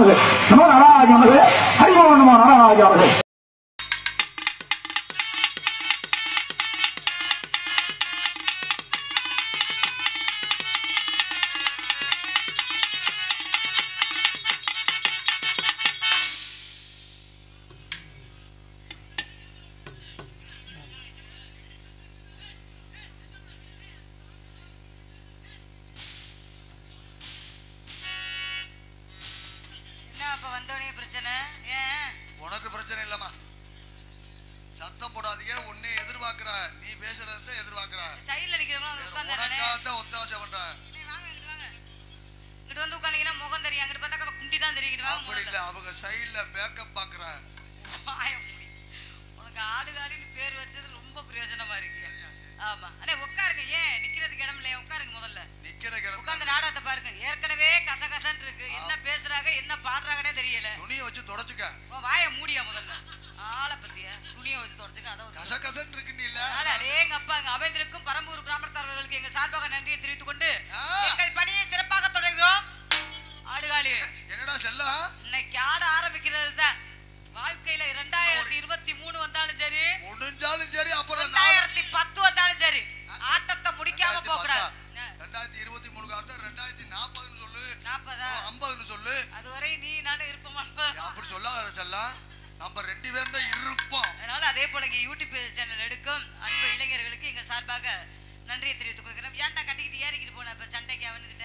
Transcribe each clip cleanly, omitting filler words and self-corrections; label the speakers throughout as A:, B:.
A: நமக்கு நமோ நாராஜ நமக்கு ஹரிமோ நமோ நாராஜ நமக்கு.
B: உனக்கு பிரச்சனை இல்லம்மா, சத்தம் போடாதீங்க. உன்னை எதிர்பார்க்கிற, நீ பேசுறத எதிர்பார்க்கிற.
C: சைடுல நிக்கிறவங்க
B: உனக்காக ஒத்தாசை பண்ற.
C: இங்கிட்டு வந்து உட்கார்ந்தீங்கன்னா முகம் தெரியும், அங்கிட்டு பார்த்தா குண்டி தான் தெரியும்.
B: அப்படி இல்ல, அவங்க சைடுல பேக்கப் பாக்குற.
C: உனக்கு ஆடுகாடின்னு பேர் வச்சது ரொம்ப பிரயோஜனமா இருக்கு. ஆமா அண்ணே உட்காருங்க. ஏன் நிக்கிறதுக்கு இடம் இல்லையா? உட்காருங்க. முதல்ல நிக்கிற இடம் உட்கார்ந்து நாடகத்தை பாருங்க. ஏற்கனவே கசகசன்னு இருக்கு. என்ன பேசுறாங்க என்ன பாடுறாங்கன்னே தெரியல. துணியை வச்சு தொடச்சுக்க. வாயை மூடியா முதல்ல. ஆளை பத்தியா துணியை வச்சு தொடச்சுக்க. அதாவது கசகசன்னு இருக்குன்னு இல்ல. அடேங்க அப்பா, அங்க அமைந்திருக்கும் பரம்பூர் பிராமணத்தாரர்களுக்கு எங்கள் சார்பாக நன்றியை தெரிவித்துக் கொண்டு எங்கள் பணியை சிறப்பாக தொடர்கிறோம். ஆடுகாலி என்னடா செல்லா, இன்னைக்கு ஆட ஆரம்பிக்கிறது தான். வாழ்க்கையில 2023 வந்தாலும் சரி, முடிஞ்சாலும் சரி, அப்புறம் 2010 வந்தாலும் சரி, ஆட்டத்தை முடிக்காம போக கூடாது. 2023 அடுத்து 2040 சொல்லு, 40 சொல்லு. அதுவரை நீ நானே இருப்போமா? அப்படி சொல்லாத செல்லா, நம்ம 2 பேரும் தான் இருப்போம். அதனால அதே போல இங்க யூடியூப் சேனல் எடுக்கும் அன்பு இளைஞர்களுக்கு எங்கள் சார்பாக நன்றியை தெரிவித்துக் கொள்கிறோம். ஏன்டா கட்டிக்கிட்டு ஏறிக்கிட்டு போன இப்ப சண்டைக்கு அவனுக்கிட்ட?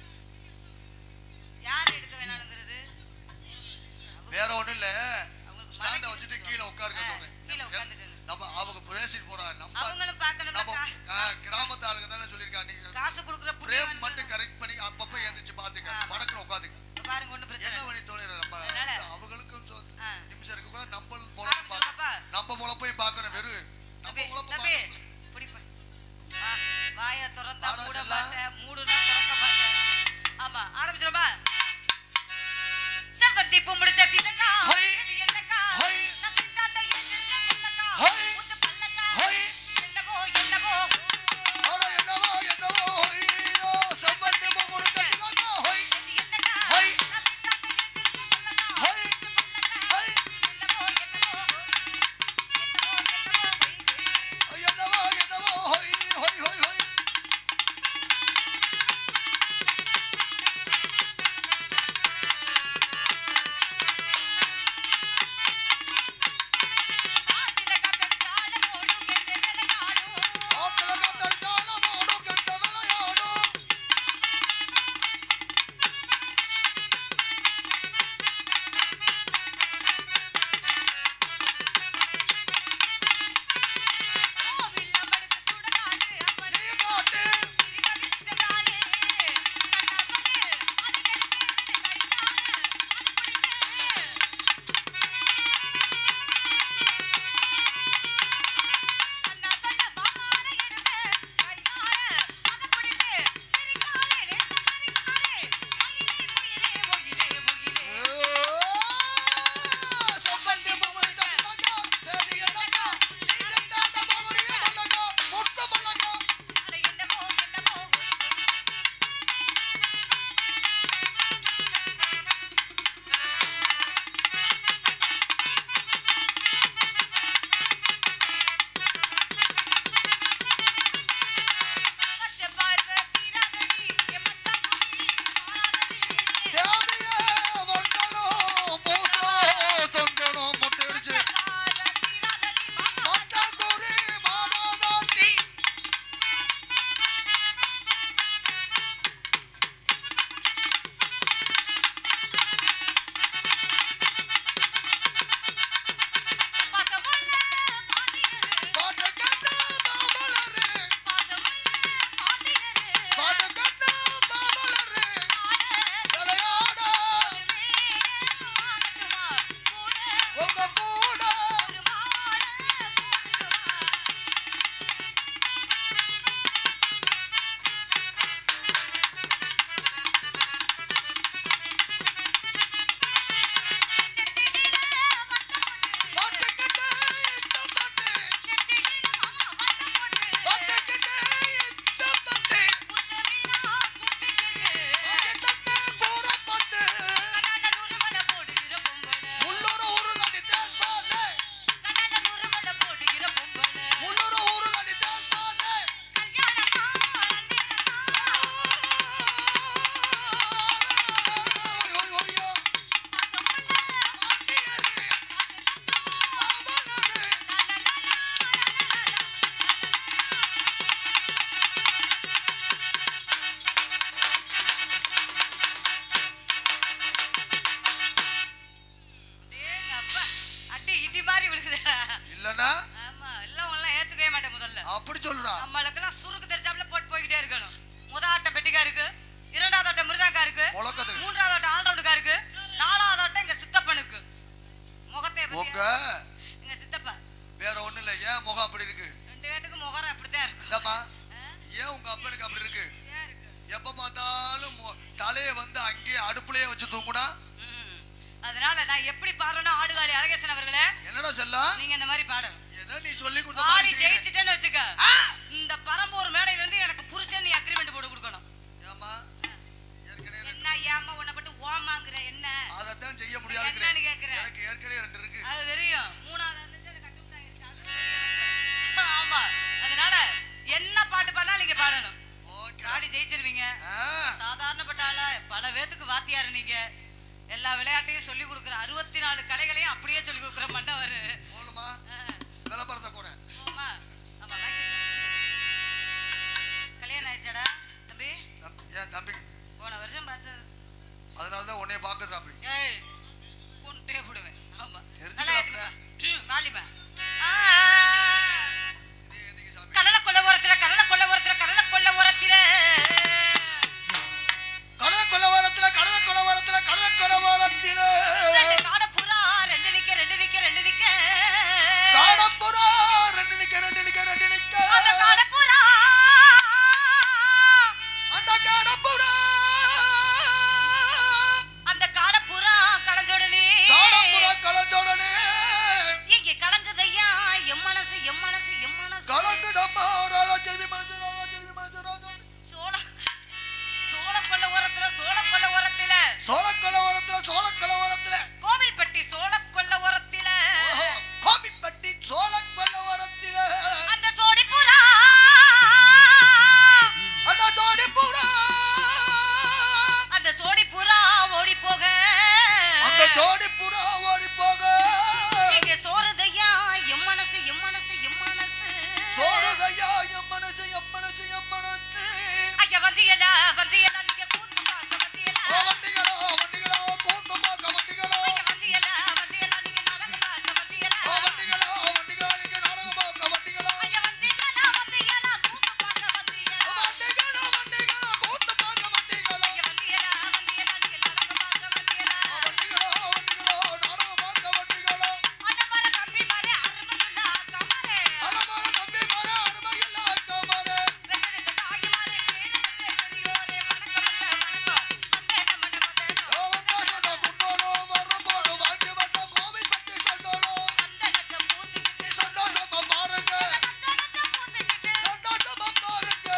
C: யார் எடுக்க வேணாலுங்கிறது வேற ஒண்ணும் இல்ல. ஸ்டாண்ட வச்சிட்டு கீழ உட்காருங்க சொல்றேன். கீழ உட்கார்ந்துங்க. நம்ம அவங்க பேசிட்டு போறாங்க. நம்ம அவங்களும் பார்க்கணும். நம்ம கிராமத்து ஆளுங்க தானே சொல்லிருக்காங்க. நீங்க காசு கொடுக்குற பிரேம் மட்டும் கரெக்ட் பண்ணி அப்பப்ப ஏந்திச்சு பாத்துக்க. படக்குற உட்காருங்க. பாருங்க ஒண்ணும் பிரச்சனை இல்ல. என்ன பண்ணி தோழரே, நம்ம அவங்களுக்கும் நிமிஷம் இருக்கு கூட. நம்ம பொழப்பையும் பார்க்கணும். வெறும் நம்ம பொழப்பை பார்க்கணும். புடிப்பா வாயை திறந்தா மூட மாட்டேன், மூடுனா திறக்க மாட்டேன். ஆமா ஆரம்பிச்சிரோமா? செவந்தி பூ முடிச்ச சீனக்கா என்னக்கா நான் சிட்டாட்ட எஞ்சிருக்க முன்னக்கா உச்ச பல்லக்கா என்னவோ என்னவோ ஓட என்னவோ என்னவோ ஐயோ செவந்தி பூ முடிச்ச சீனக்கா என்னக்கா நான் சிட்டாட்ட எஞ்சிருக்க முன்னக்கா உச்ச பல்லக்கா என்னவோ என்னவோ என்னவோ என்னவோ ஹோய் ஹோய் ஹோய் ஹோய்.
B: வச்சு தூங்குனா.
C: அதனால நான் எப்படி பாடுறேன்னா ஆடுகாலி அழகேசன் அவர்களே
B: என்னடா செல்லம்
C: நீங்க இந்த மாதிரி பாடணும்.
B: ஏதோ நீ சொல்லி கொடுத்த
C: ஆடி
B: மாதிரி
C: ஜெயிச்சிட்டேன்னு வச்சுக்க இந்த பரம்பூர் மேடையில இருந்து எனக்கு புருஷன் நீ அக்ரிமெண்ட் போட்டு கொடுக்கணும்.
B: ஏமா ஏற்கனவே
C: என்ன ஏமா உன்னை பட்டு ஓமாங்கற என்ன
B: அதத்தான் செய்ய முடியாது
C: என்னன்னு கேக்குறேன்.
B: எனக்கு ஏற்கனவே 2 இருக்கு.
C: அது தெரியும். மூணாவது வந்து அதை கட்டுட்டாங்க. ஆமா அதனால என்ன பாட்டு பாடினாலும் நீங்க பாடணும்.
B: ஓகே
C: ஆடி ஜெயிச்சிருவீங்க. சாதாரணப்பட்ட ஆள பல பேத்துக்கு வாத்தியாரு நீங்க. எல்லா விளையாட்டையும் சொல்லி கொடுக்குற 64 கலைகளையும் அப்படியே சொல்லி கொடுக்குற மன்னவர்.
B: போலுமா விளம்பரத்தை குறை
C: ஆமா ஆமா கல்யாணம் ஆயிடுச்சாடா தம்பி?
B: ஏன் தம்பிக்கு
C: போன வருஷம் பார்த்தது.
B: அதனால தான் உன்னைய பார்க்கறா அப்படி.
C: ஏய் கொண்டே போடுவேன். ஆமா
B: தெரிஞ்சுக்கல
C: வாலிபா
B: இதே எதுக்கு சாமி
C: கடல கொள்ள ஓரத்துல கடல கொள்ள ஓரத்துல கடல கொள்ள ஓரத்துல
B: கடல கொள்ள ஓரத்துல கடல கொள்ள ஓரத்துல கடல கொள்ள ஓரத்துல
C: காட புறா ரெண்டு நிக்க
B: காடப்புறா ரெண்டு நிக்க
C: அந்த காட புறா அந்த காட புறா கலஞ்சோடனே இங்க கலங்குதையா எம் மனசு
B: கலங்குடம்மா ராஜா மனசு சோளக்கொள்ள ஓரத்துல
C: கோவில்பட்டி சோளக்கொள்ள ஓரத்துல
B: கோபிப்பட்டி சோளக்கொள்ள ஓரத்துல
C: அந்த சோடி புறா அந்த சோடி புறா ஓடி போக இங்க சோறுதையா எம் மனசு
B: சோறுதையா எம் மனசு
C: ஐயா வந்தியலா நீங்க கூத்து பார்க்க வந்தியலா
B: வண்டிகளா கூத்து பார்க்க வண்டிகளா
C: ஐயா வந்தியலா நீங்க நாடகம் பார்க்க வந்தியலா
B: வண்டிகளா இங்க நாடகம் பார்க்க வண்டிகளா
C: ஐயா வந்தியலா கூத்து பார்க்க வந்தியலா
B: வண்டிகளா கூத்து பார்க்க வண்டிகளா
C: ஐயா வந்தியலா நீங்க நாடகம் பார்க்க வந்தியலா
B: வண்டிகளா நாடகம் பார்க்க வண்டிகளா
C: அண்ணமர தம்பி மாரே அருமையுண்டா கமரே
B: அலமர தம்பி மாரே அருமையில்லா கமரே
C: வெண்ணெடுத்த தாய் மாரே கேளுங்க பெரியோரே வணக்கம் வந்தே நம்ம
B: ஓவந்தான குண்டோலோ வரம்போது வாங்கி வந்த கோவில்பட்டி சந்தோலோ
C: சந்தனத்தை பூசிக்கிட்டு
B: சந்தோஷமா பாருங்க
C: சந்தனத்தை பூசிக்கிட்டு
B: சந்தோஷமா பாருங்க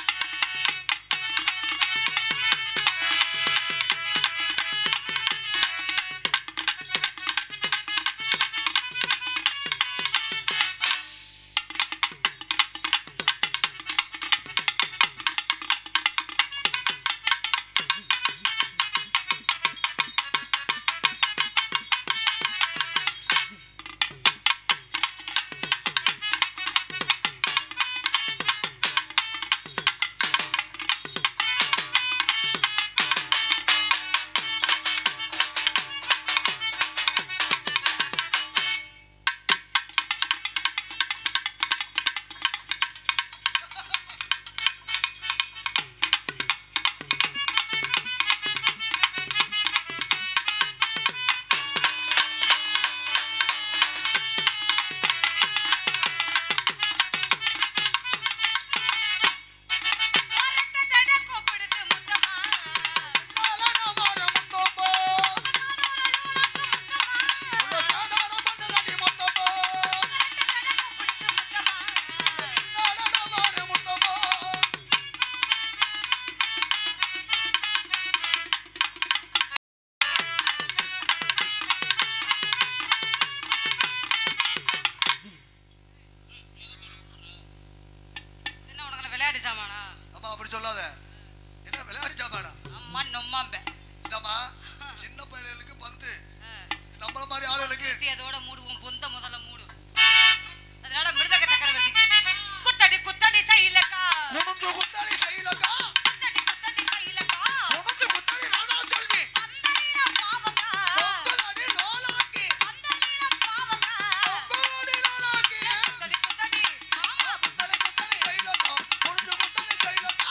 C: வரட்ட ஜட கூப்பிடுது முத்தமா
B: லாலா மார முத்தப்பா
C: முத்தமா
B: உள்ள சாதாரண பண்ணலடி முத்தப்பா
C: ஜட கூப்பிடுது முத்தமா
B: லாலா மார முத்தப்பா
C: என்ன உனக்கு விளையாட்டு சாமானா
B: அம்மா அப்படி சொல்லாத என்ன விளையாடி சாமாடா
C: அம்மா நொம்மாம்பே
B: இந்தம்மா சின்ன பையலுக்கு பந்து நம்மள மாதிரி ஆளுகளுக்கு
C: அதோட மூடுவோம் பொந்த முதல்ல மூடு. அதனால மிருதக சக்கரவர்த்திக்கு குத்தடி குத்தடி சைலக்கா
B: உனக்கு குத்தாடி செய்யலக்கா
C: குத்தடி சைலக்கா
B: உனக்கு குத்தாடி ராதா செல்வி
C: அந்தரீன பாவக்கா
B: உங்களாடி லோலாக்கி
C: அந்தரீன பாவக்கா
B: உங்களாடி லோலாக்கி
C: குத்தடி மாமா
B: குத்தாடி செய்யலக்கா உனக்கு குத்தாடி செய்யலக்கா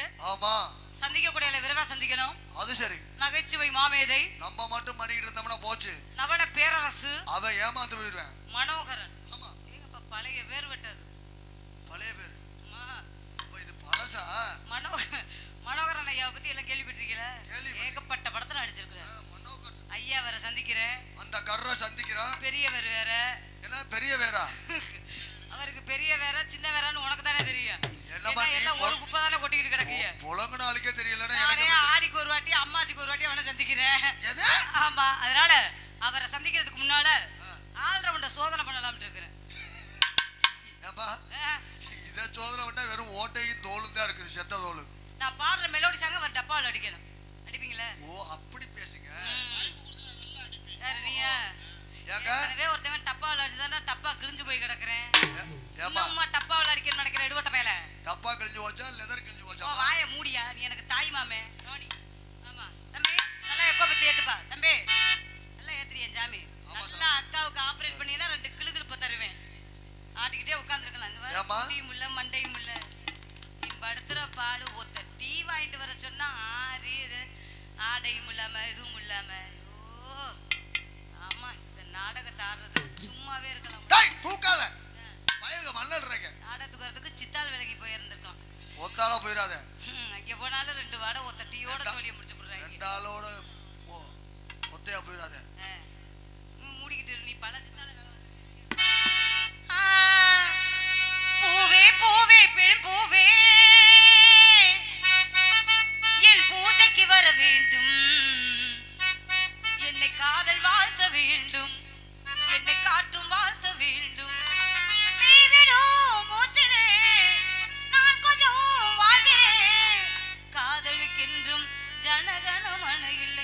B: ஆமா
C: சந்திக்கக்கூடிய விரைவா சந்திக்கணும். அது சரி. நகைச்சுவை மாமேதை
B: நம்ம மட்டும் பண்ணிட்டு இருந்தோம்னா போச்சு.
C: நவன பேரரசு
B: அவ ஏமாந்து போயிடுவேன்.
C: மனோகரன். ஆமா ஏங்கப்பா பழைய பேர் விட்டது. பழைய பேர்
B: இது பழசா?
C: மனோகரன் ஐயாவை பத்தி எல்லாம் கேள்விப்பட்டிருக்கீங்களா? ஏகப்பட்ட படத்துல நடிச்சிருக்கிறேன். ஐயா வேற சந்திக்கிறேன்.
B: அந்த கர்ற சந்திக்கிறான்.
C: பெரியவர் வேற.
B: என்ன பெரிய வேறா?
C: அவருக்கு பெரிய வேற சின்ன வேறன்னு உனக்கு தானே தெரியும். எல்லாம் ஒரு குப்பை தானே கொட்டிக்கிட்டு கிடக்குங்க.
B: புலங்குன ஆளுக்கே தெரியலன்னா
C: நானே ஆடிக்கு ஒரு வாட்டி அம்மாச்சிக்கு ஒரு வாட்டி அவனை சந்திக்கிறேன். ஆமா அதனால அவரை சந்திக்கிறதுக்கு முன்னால ஆல்ரவுண்ட சோதனை பண்ணலாம்னு இருக்கிறேன்.
B: இத சோதனை பண்ணா வெறும் ஓட்டையும் தோலும் தான் இருக்குது, செத்த தோல்.
C: நான் பாடுற மெலோடி சாங்க அவர் டப்பாவில் அடிக்கணும். அடிப்பீங்களா?
B: ஓ அப்படி பேசுங்க.
C: ஒருத்தவன் டப்பாவில் அடிச்சுதானே டப்பா கிழிஞ்சு போய் கிடக்குறேன். டப்பாவில் அடிக்கணும்னு நினைக்கிறேன். எடுவட்ட மேல
B: டப்பா கிழிஞ்சு போச்சா லெதர் கிழிஞ்சு போச்சா?
C: வாய மூடியா நீ எனக்கு தாய் மாமே. ஆமா தம்பி நல்லா எக்கோ பத்தி ஏத்துப்பா தம்பி. நல்லா ஏத்துறியன் சாமி. நல்லா அக்காவுக்கு ஆபரேட் பண்ணினா 2 கிளுகிளுப்ப தருவேன். ஆட்டிக்கிட்டே உட்கார்ந்துருக்கலாம். அங்க வர டீம் இல்ல மண்டையும் இல்ல. நீ படுத்துற பாடு ஒத்த டீ வாங்கிட்டு வர சொன்னா ஆறியது ஆடையும் இல்லாம இதுவும் இல்லாம. ஐயோ ஆமா இந்த நாடகத்தை ஆடுறது சும்மாவே இருக்கலாம்.
B: தூக்காத பயங்க மல்லறீங்க.
C: நாடகத்துக்கு வரதுக்கு சித்தால் வேலைக்கு போயிருந்திருக்கலாம்.
B: ஒத்தால போயிராத.
C: அங்க போனாலும் 2 வாடை ஒத்த டீயோட தோலியை முடிச்சு போடுறாங்க.
B: 2 ஆளோட ஒத்தையா போயிராத.
C: மூடிக்கிட்டு நீ பல சித்தால வேலை. பூவே பூவே பெண் பூவே என் பூஜைக்கு வர வேண்டும். என்னை காதல் வாழ்த்த வேண்டும். என்னை காற்றும் வாழ்த்த வேண்டும். நீ விடும் மூச்சிலே நான் கொஞ்சம் வாழ்கிறேன். காதலுக்கென்றும் ஜனகணமன இல்லை.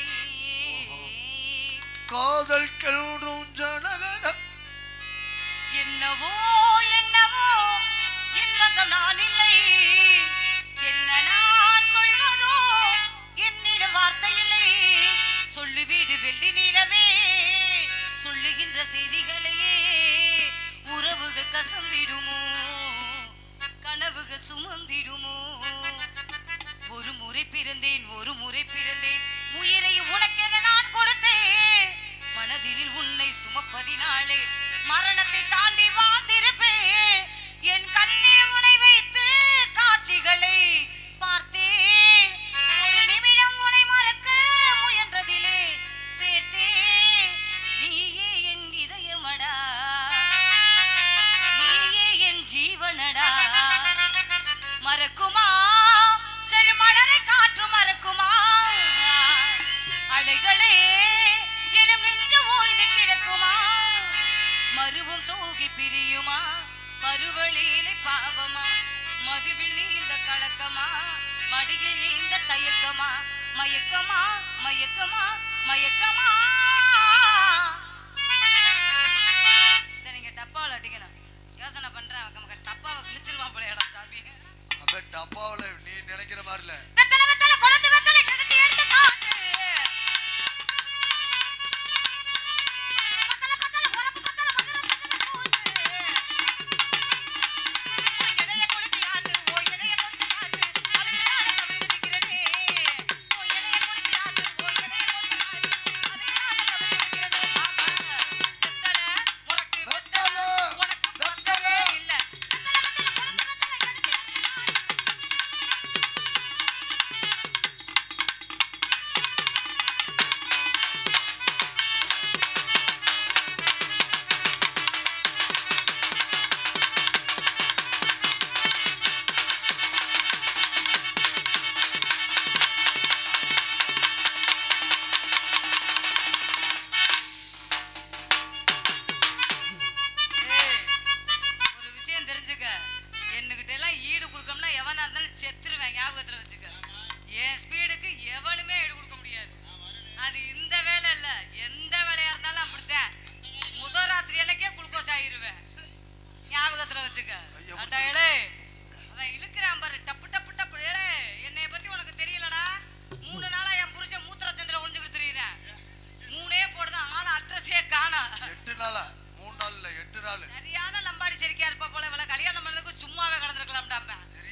B: காதலுக்கென்றும் ஜனகண
C: என்னவோ என்னவோ என் வசம் நான் இல்லை. என்ன நான் சொல்வதோ என்னிடம் வார்த்தை இல்லை. சொல்லுவீடு வெள்ளி நிலவே சொல்லுகின்ற செய்திகளையே உறவுகள் கசந்திடுமோ கனவுகள் சுமந்திடுமோ. ஒரு முறை பிறந்தேன் ஒரு முறை பிறந்தேன் உயிரை உனக்கென நான் கொடுத்தேன். மனதில் உன்னை சுமப்பதினாலே மரணத்தை தாண்டி வாழ்ந்திருப்பேன். என் கண்ணில் உன்னை வைத்து காட்சிகளை பார்த்தேன். ஒரு நிமிடம் உன்னை மறக்க முயன்றதிலே பேர்த்தேன். நீயே என் இதயமடா நீயே என் ஜீவனடா. மறக்குமா செழுமலரை காற்று மறக்குமா? அலைகளே எனும் நெஞ்சு ஓய்ந்து கிடக்குமா? மருவும் தோகி பிரியுமா? பருவழியிலே பாவமா? மதுவில் நீந்த கலக்கமா? மடியில் நீந்த தயக்கமா? மயக்கமா மயக்கமா மயக்கமா? இதை நீங்க டப்பாவில் அடிக்கணும். யோசனை பண்றேன் டப்பாவை கிழிச்சிருவான் போலையடா சாமி.
B: அப்ப டப்பாவுல நீ நினைக்கிற மாதிரி இல்ல.
C: வெத்தலை வெத்தலை குழந்தை வெத்தலை கிடத்தி எடுத்து காட்டு. பத்தலை பத்தலை உரப்பு பத்தலை மதுரை சத்தனை பூசு. ஓ இடைய கொடுத்து ஆட்டு ஓ இடைய கொடுத்து காட்டு. அதுக்கு நான் தவிச்சு நிற்கிறேனே. ஓ இடைய கொடுத்து ஆட்டு ஓ இடைய கொடுத்து காட்டு. அதுக்கு நான் தவிச்சு நிற்கிறேனே. வெத்தலை முரட்டு வெத்தலை உனக்கு பத்தலே இல்ல. வெத்தலை வெத்தலை குழந்தை வெத்தலை கிடத்தி எடுத்து காட்டு. ஒரு விஷயம் தெரிஞ்சுக்க. என்கிட்ட எல்லாம் ஈடு கொடுக்கணும்னா எவனா இருந்தாலும் செத்துருவேன். ஞாபகத்துல வச்சுக்க. என் ஸ்பீடுக்கு எவனுமே ஈடு கொடுக்க முடியாது. அது இந்த வேலை இல்ல எந்த வேலையா இருந்தாலும் அப்படித்தான். முதல் ராத்திரி எனக்கே குளுக்கோஸ் ஆகிருவேன். ஞாபகத்துல வச்சுக்க. அவன் இழுக்கிறான் பாரு டப்பு டப்பு டப்பு. என்னைய பத்தி உனக்கு தெரியலடா. 3 நாளா என் புருஷன் மூத்திர சந்திர ஒழிஞ்சுக்கிட்டு தெரியுறேன். 3 போடுதான் ஆள் அட்ரஸே காணா.
B: 8 நாளா 3 நாள் இல்ல 8 நாள்.
C: சரியான லம்பாடி செரிக்கையா இருப்பா போல. இவளை கல்யாணம் பண்ணதுக்கு சும்மாவே கடந்திருக்கலாம்டாம்பேன்.